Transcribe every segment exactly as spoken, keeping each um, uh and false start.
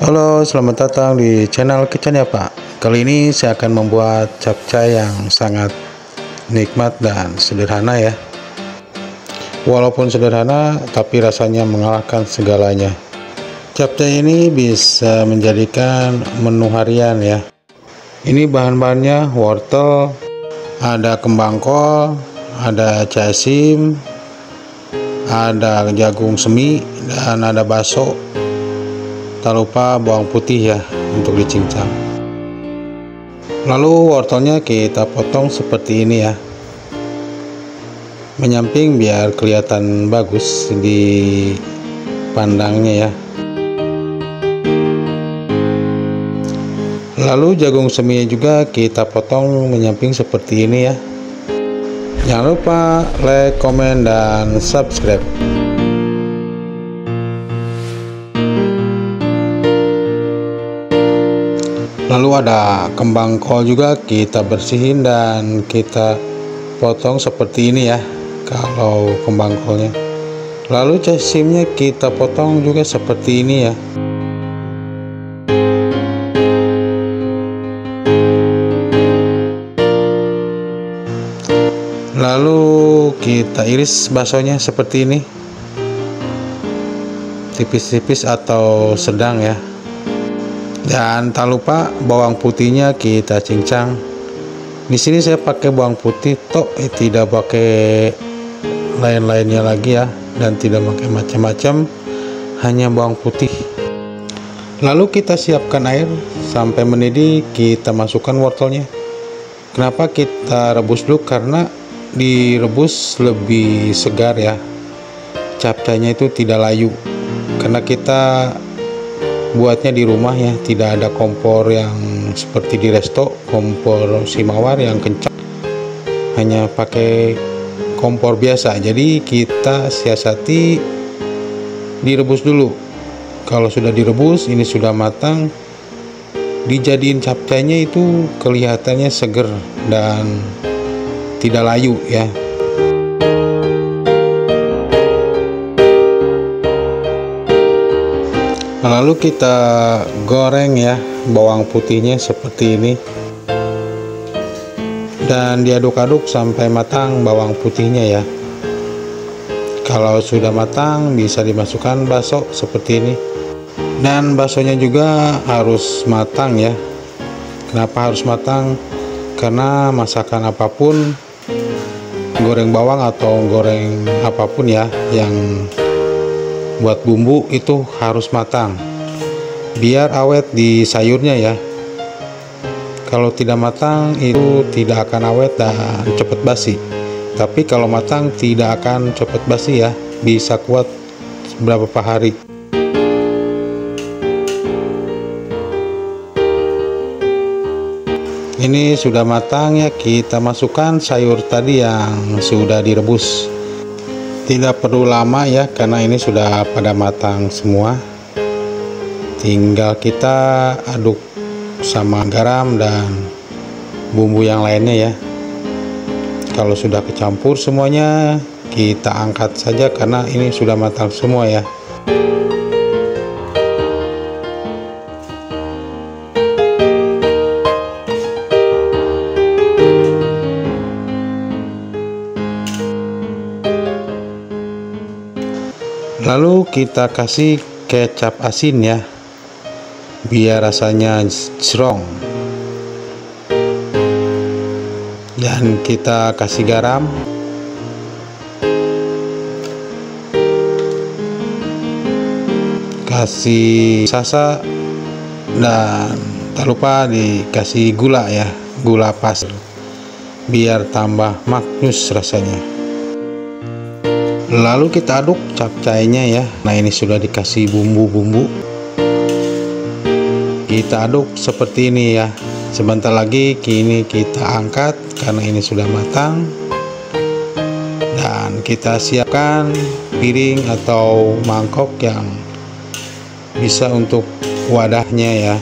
Halo, selamat datang di channel Kitchen ya Pak. Kali ini saya akan membuat capcay yang sangat nikmat dan sederhana ya. Walaupun sederhana, tapi rasanya mengalahkan segalanya. Capcay ini bisa menjadikan menu harian ya. Ini bahan-bahannya wortel, ada kembang kol, ada casim, ada jagung semi, dan ada bakso. Tak lupa bawang putih ya untuk dicincang. Lalu wortelnya kita potong seperti ini ya, menyamping biar kelihatan bagus di pandangnya ya. Lalu jagung semi juga kita potong menyamping seperti ini ya. Jangan lupa like, komen, dan subscribe. Lalu ada kembang kol juga kita bersihin dan kita potong seperti ini ya kalau kembang kolnya. Lalu casimnya kita potong juga seperti ini ya. Lalu kita iris baksonya seperti ini, tipis-tipis atau sedang ya. Dan tak lupa bawang putihnya kita cincang. Di sini saya pakai bawang putih tok, eh, tidak pakai lain-lainnya lagi ya, dan tidak pakai macam-macam, hanya bawang putih. Lalu kita siapkan air sampai mendidih, kita masukkan wortelnya. Kenapa kita rebus dulu? Karena direbus lebih segar ya, capcaynya itu tidak layu, karena kita buatnya di rumah ya, tidak ada kompor yang seperti di resto, kompor simawar yang kencang, hanya pakai kompor biasa. Jadi kita siasati direbus dulu. Kalau sudah direbus, ini sudah matang, dijadiin capcaynya itu kelihatannya seger dan tidak layu ya. Lalu kita goreng ya bawang putihnya seperti ini, dan diaduk-aduk sampai matang bawang putihnya ya. Kalau sudah matang bisa dimasukkan bakso seperti ini, dan baksonya juga harus matang ya. Kenapa harus matang? Karena masakan apapun, goreng bawang atau goreng apapun ya yang buat bumbu itu harus matang biar awet di sayurnya ya. Kalau tidak matang itu tidak akan awet dan cepat basi. Tapi kalau matang tidak akan cepat basi ya, bisa kuat beberapa hari. Ini sudah matang ya, kita masukkan sayur tadi yang sudah direbus. Tidak perlu lama ya, karena ini sudah pada matang semua. Tinggal kita aduk sama garam dan bumbu yang lainnya ya. Kalau sudah kecampur semuanya, kita angkat saja karena ini sudah matang semua ya. Lalu kita kasih kecap asin ya, biar rasanya strong. Dan kita kasih garam. Kasih sasa, dan tak lupa dikasih gula ya, gula pasir, biar tambah maknyus rasanya. Lalu kita aduk capcaynya ya. Nah, ini sudah dikasih bumbu-bumbu. Kita aduk seperti ini ya. Sebentar lagi kini kita angkat karena ini sudah matang. Dan kita siapkan piring atau mangkok yang bisa untuk wadahnya ya.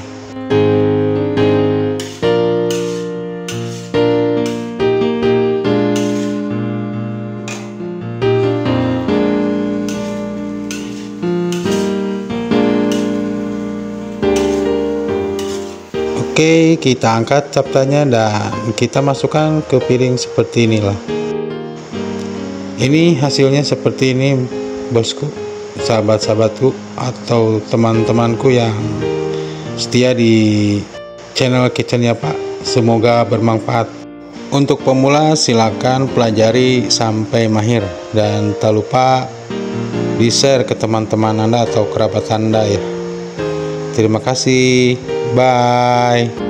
Oke, kita angkat captanya dan kita masukkan ke piring seperti inilah. Ini hasilnya seperti ini, bosku, sahabat-sahabatku atau teman-temanku yang setia di channel kitchennya Pak. Semoga bermanfaat. Untuk pemula silakan pelajari sampai mahir dan tak lupa di share ke teman-teman Anda atau kerabat Anda ya. Terima kasih. Bye.